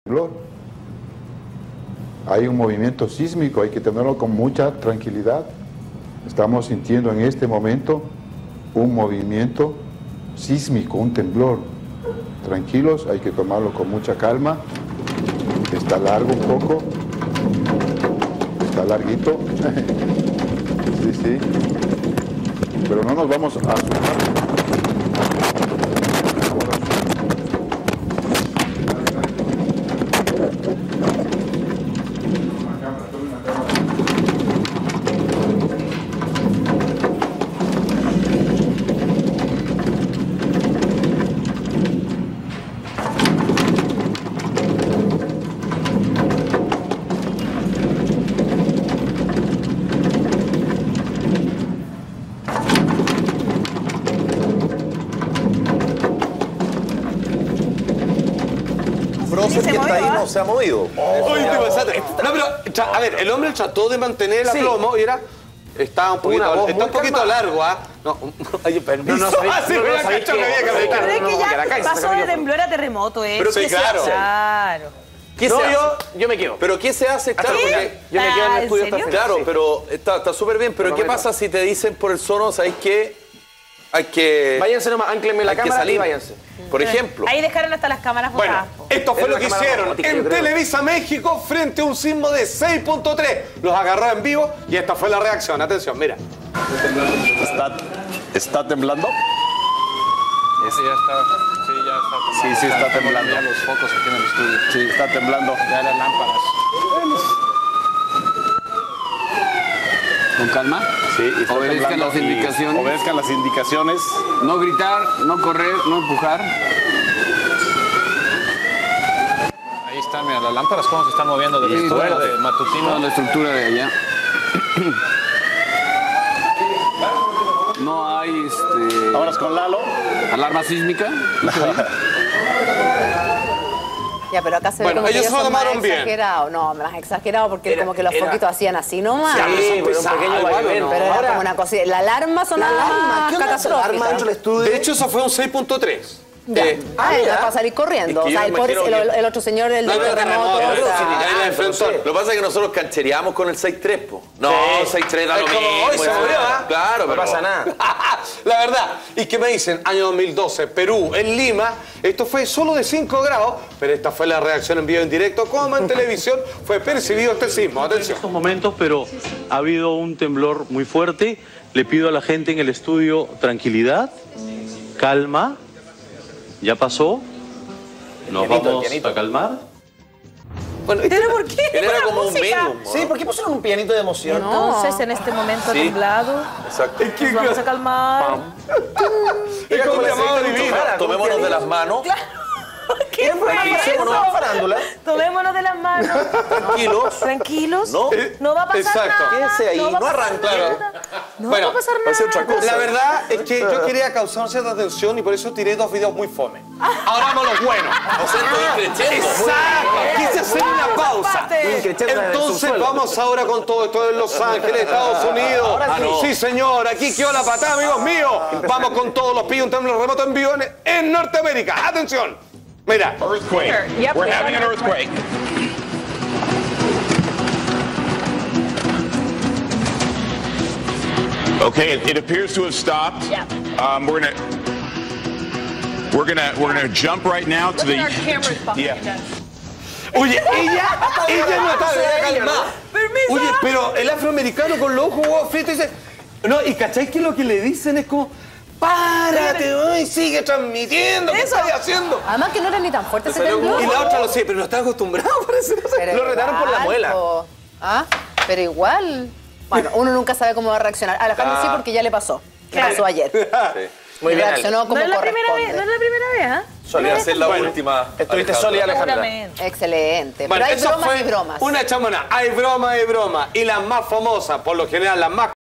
temblor. Hay un movimiento sísmico, hay que tenerlo con mucha tranquilidad. Estamos sintiendo en este momento un movimiento sísmico, un temblor. Tranquilos, hay que tomarlo con mucha calma. Está largo un poco. Está larguito. Sí, sí. Pero no nos vamos a asustar. Prócer que está ahí no se ha movido. No, pero, a ver, el hombre trató de mantener el aplomo y está un poquito largo, ¿ah? No, oye, pero no sabía que ya pasó de temblor a terremoto, ¿eh? Pero sí, claro. ¿Qué se hace? Yo me quedo. ¿Pero qué se hace? Claro, porque yo me quedo en el estudio hasta el final. claro, pero está súper bien. Pero ¿qué pasa si te dicen por el sono, sabéis qué? Hay que... Váyanse nomás, ánclenme la cámara y váyanse. Por ejemplo. Ahí dejaron hasta las cámaras botadas. Bueno, esto fue lo que hicieron en Televisa México frente a un sismo de 6.3. Los agarró en vivo y esta fue la reacción. Atención, mira. ¿Está temblando? Ese ya está. Sí, está temblando. Ya los focos aquí en el estudio. Sí, está temblando. Ya las lámparas. Con calma. Sí, está obedezcan temblando las indicaciones. Obedezcan las indicaciones. No gritar, no correr, no empujar. Ahí están, mira, las lámparas cómo se están moviendo del estudio de matutino. Toda la estructura de allá. No hay Vámonos con Lalo. alarma sísmica. Ya, pero acá se ve Bueno, como que ellos se lo son más tomaron bien. exagerados. No, más exagerado porque como que los foquitos hacían así nomás. Sí, pero un pequeño vaivén. Pero era como una cosita. La alarma sonaba catastrófica. De hecho, eso fue un 6.3. Ya. Era para salir corriendo. Es que O sea, yo me imagino el otro señor, el del terremoto. Ahí la enfrentó. Lo que pasa es que nosotros canchereamos con el 6.3, po. No, Sí. 6.3 era lo Es como mismo. hoy se murió, ¿ah? Claro, No pero... pasa nada. La verdad. ¿Y qué me dicen? Año 2012, Perú, en Lima. Esto fue solo de 5 grados, pero esta fue la reacción en vivo en directo. Como en televisión fue percibido este sismo. Atención. Estos momentos, pero ha habido un temblor muy fuerte. Le pido a la gente en el estudio tranquilidad, calma. Ya pasó. Nos vamos a calmar. Bueno, ¿Pero por qué? Era como un música? menú. Sí, ¿por qué pusieron un pianito de emoción? Entonces, en este momento temblado, Exacto. nos vamos a calmar. Es como un llamado divino. Tomémonos de las manos. ¿Qué fue eso? farándula. Tomémonos de las manos. Tranquilos. Tranquilos. ¿No? No va a pasar Exacto. nada. Quédese ahí, no va a pasar arranque. nada. No Bueno, va a pasar va a ser nada. otra cosa. La verdad es que yo quería causar cierta atención y por eso tiré 2 videos muy fome. Ahora vamos a los buenos. O sea, estoy creciendo. Exacto. Quise hacer una pausa. Parte. Entonces vamos ahora con todo esto de Los Ángeles, Estados Unidos. Sí, señor. Aquí quedó la patada, amigos míos. Vamos con todos los pillos, un temblor remoto en vivo en Norteamérica. Atención. Mira. Earthquake. Yep. We're having an earthquake. Okay, it appears to have stopped. Yeah. We're gonna jump right now to the. Oye, ella no está calmada. Permiso. Oye, pero el afroamericano con los ojos fritos dice. No, y ¿cachai que lo que le dicen es como. ¡Párate! ¡Ay, sigue transmitiendo! ¿Qué estás haciendo? Además que no era ni tan fuerte ese temblor. Y la otra lo sé, pero no está acostumbrado, parece. Pero Lo retaron por la igual, muela. po. ¿Ah? Pero igual. Bueno, uno nunca sabe cómo va a reaccionar. Alejandro sí, porque ya le pasó. Le pasó ayer. Muy bien, Reaccionó como No es la primera corresponde. vez, no es la primera vez, ¿ah? Solía ser la última. Estuviste sólida, Alejandra. Seguramente. Excelente. Bueno, Pero hay eso bromas fue y bromas. una chamona. Hay broma y broma. Y las más famosas, por lo general, las más